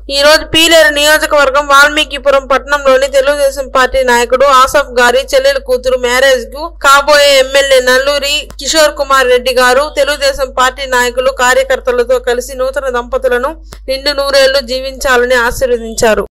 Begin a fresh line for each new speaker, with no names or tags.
ఈ రోజు పీలేరు నియోజకవర్గం వాల్మీకిపురం పట్టణంలోని తెలుగుదేశం పార్టీ నాయకుడు ఆసఫ్ గారి చెల్లెల కూతురు మ్యారేజ్ కు కాబోయే ఎమ్మెల్యే నల్లూరి కిషోర్ కుమార్ రెడ్డి గారు తెలుగుదేశం పార్టీ నాయకులు కార్యకర్తలతో కలిసి నూతన దంపతులను నిండు నూరేళ్లు జీవించాలని ఆశీర్వదించారు.